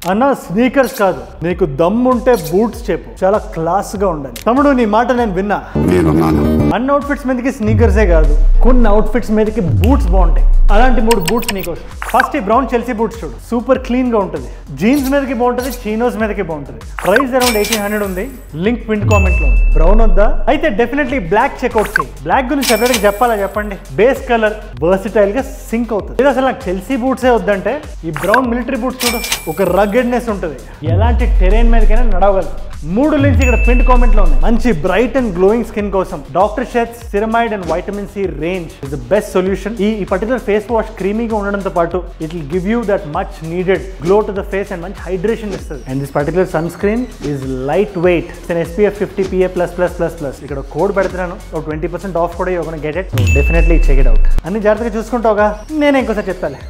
అన్న స్నీకర్స్ కాదు, నీకు దమ్ము ఉంటే బూట్స్ చెప్పు, చాలా క్లాస్ గా ఉండాలి. తమ్ముడు నీ మాట నేను విన్నా. అన్ని అవుట్ఫిట్స్ మీదకి స్నీకర్సే కాదు, కొన్ని అవుట్ఫిట్స్ మీదకి బూట్స్ బాగుంటాయి. అలాంటి 3 బూట్స్ నీకోసం. ఫస్ట్ ఈ బ్రౌన్ చెల్సీ బూట్స్ చూడు, సూపర్ క్లీన్ గా ఉంటుంది. జీన్స్ మీదకి బాగుంటుంది, చీనోస్ మీదకి బాగుంటుంది. ప్రైస్ అరౌండ్ 1800 ఉంది. లింక్ పిన్ కామెంట్ లో ఉంది. బ్రౌన్ వద్దా అయితే డెఫినెట్లీ బ్లాక్ చెక్అవుట్ చేయి. బ్లాక్ గురించి సెపరేట్ గా చెప్పాలా చెప్పండి. బేస్ కలర్ వర్సిటైల్ గా సింక్ అవుతుంది. ఇది అసలు నాకు చెల్సీ బూట్సే వద్దంటే ఈ బ్రౌన్ మిలిటరీ బూట్స్ చూడు, ఒక రగ్గెడ్నెస్ ఉంటుంది. ఎలాంటి టెరైన్ మీదకైనా నడవగలదు. 3 లింక్స్ ఇక్కడ పిన్ కామెంట్ లో ఉన్నాయి. మంచి బ్రైట్ అండ్ గ్లోయింగ్ స్కిన్ కోసం doctor Sheth's ceramide and vitamin C range is the best solution. ఈ పర్టికులర్ ఫేస్ వాష్ క్రీమీగా ఉండడంతో పాటు it will give you that much needed glow to the face and మంచి hydration ఇస్తుంది. And this particular sunscreen is lightweight and SPF 50 PA++++. ఇక్కడ code పెడుతున్నాను, 20% of కూడా you gonna get it. Definitely check it out. అన్ని జాగ్రత్తగా చూసుకుంటావుగా, నేనే ఇంకోసారి చెప్తాను.